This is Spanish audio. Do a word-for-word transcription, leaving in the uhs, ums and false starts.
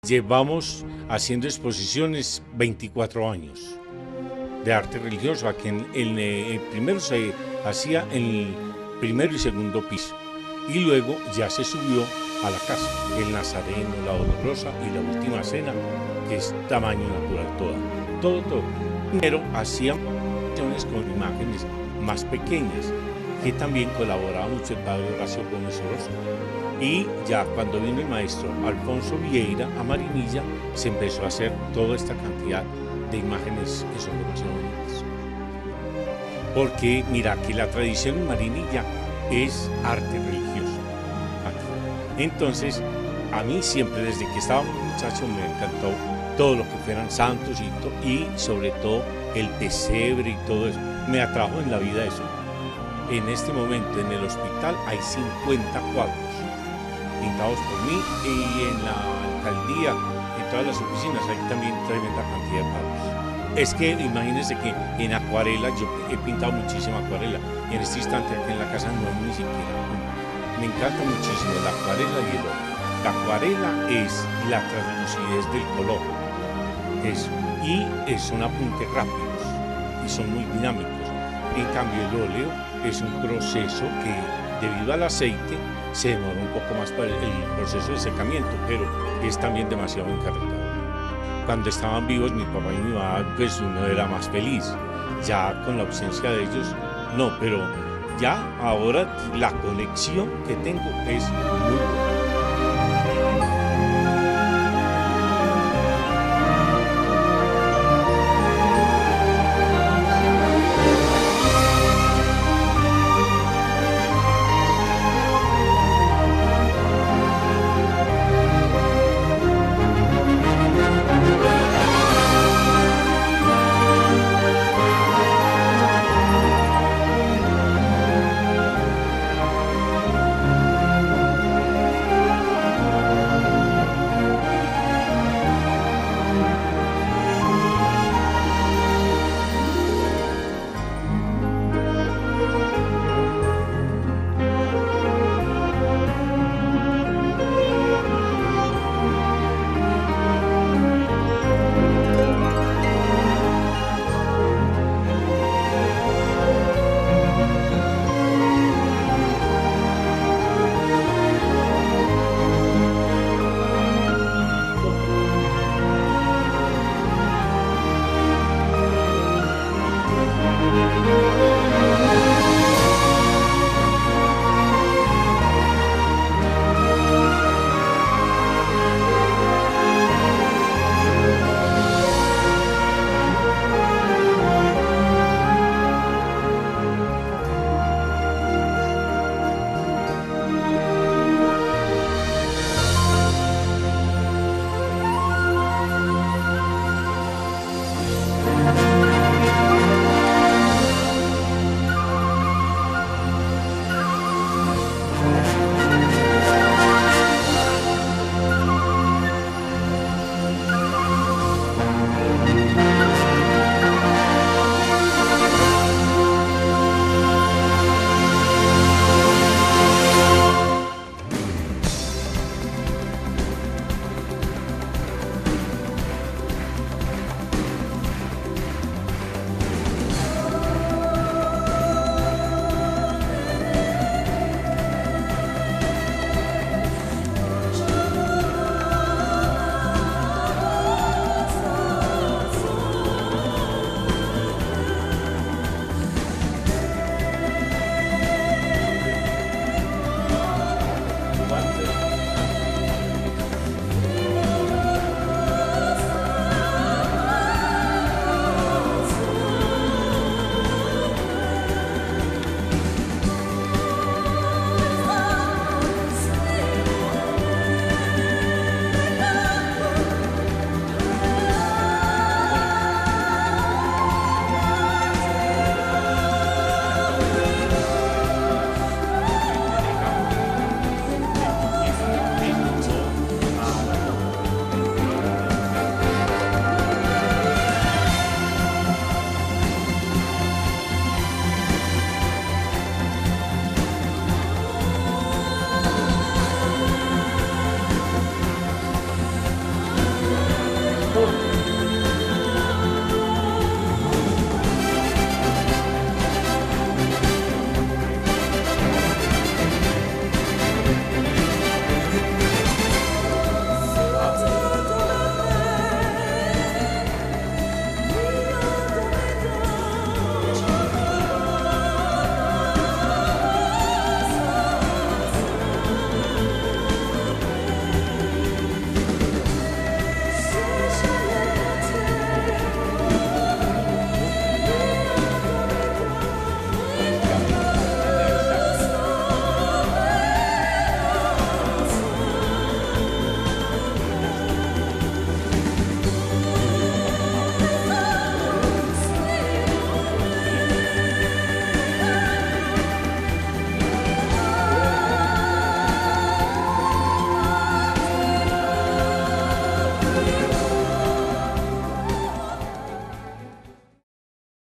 Llevamos haciendo exposiciones veinticuatro años de arte religioso. Aquí en, en, eh, el primero se hacía en el primero y segundo piso y luego ya se subió a la casa, el Nazareno, la Dolorosa y la Última Cena, que es tamaño natural toda, todo, todo. Pero hacían con imágenes más pequeñas, que también colaboraba mucho el padre Horacio Gómez Orozco. Y ya cuando vino el maestro Alfonso Vieira a Marinilla, se empezó a hacer toda esta cantidad de imágenes que son demasiado bonitas. Porque mira que la tradición en Marinilla es arte religioso. Entonces, a mí siempre, desde que estaba muchacho, me encantó todo lo que fueran santos y, to y sobre todo el pesebre y todo eso. Me atrajo en la vida eso. En este momento en el hospital hay cincuenta cuadros pintados por mí y en la alcaldía, en todas las oficinas hay también tremenda cantidad de cuadros. Es que imagínense que en acuarela, yo he pintado muchísima acuarela y en este instante aquí en la casa no hay ni siquiera una. Me encanta muchísimo la acuarela y el óleo. La acuarela es la translucidez del color es, y son apuntes rápidos y son muy dinámicos. En cambio el óleo es un proceso que debido al aceite se demora un poco más para el proceso de secamiento, pero es también demasiado encargado. Cuando estaban vivos mi papá y mi mamá, pues uno era más feliz. Ya con la ausencia de ellos, no, pero ya ahora la conexión que tengo es muy buena.